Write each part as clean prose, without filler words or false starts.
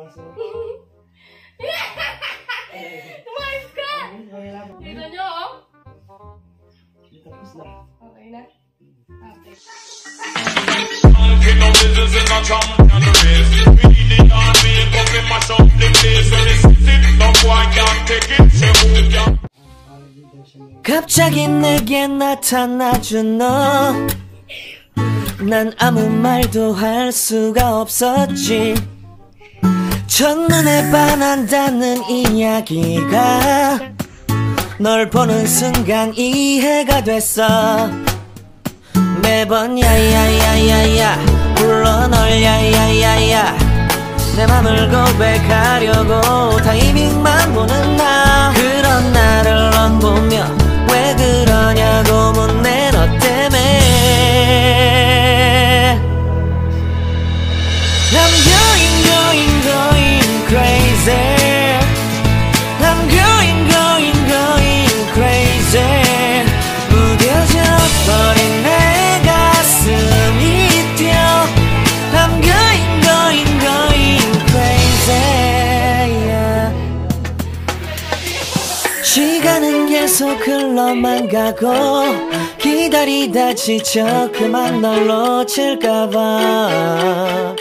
langsung. Umayos ka! Dito nyo, oh. Tapos na. Okay na? Okay. 갑자기 내게 나타나준 너, 난 아무 말도 할 수가 없었지. 첫눈에 반한다는 이야기가 널 보는 순간 이해가 됐어. 매번 야야야야야 불러 널 야야야야, 내 맘을 고백하려고 타이밍만 보는 나. 그런 나를 넌 보며 왜 그러냐고 묻네. 너 때문에 I'm going crazy. I'm going crazy. 무뎌져 버린 내 가슴이 뛰어. I'm going crazy, yeah. 시간은 계속 흘러만 가고 기다리다 지쳐 그만 널 놓칠까봐.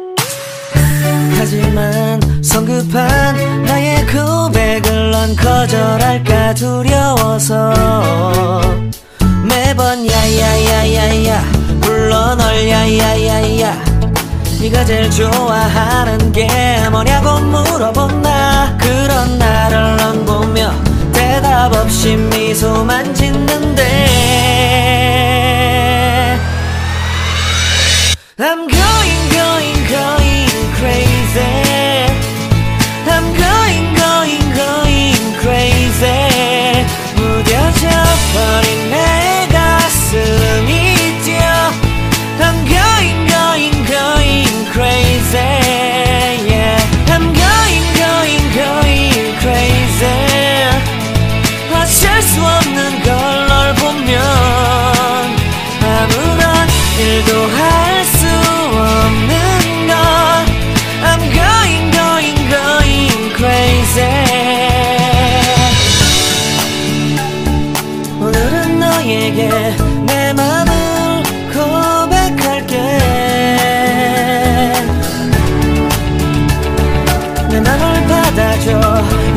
하지만 성급한 나의 고백을 넌 거절할까 두려워서 매번 야야야야야 불러 널 야야야야. 네가 제일 좋아하는 게 뭐냐고 물어본 나. 그런 나를 넌 보며 대답 없이 미소만 짓는데 I'm going crazy. I'm going crazy. 무뎌져 버린 내 가슴이 뛰어. I'm going crazy, yeah. I'm going crazy. 어쩔 수 없는 걸 널 보면 아무런 일도 할 수 없는 걸. I'm going crazy. 오늘은 너에게 내 맘을 고백할게. 내 맘을 받아줘.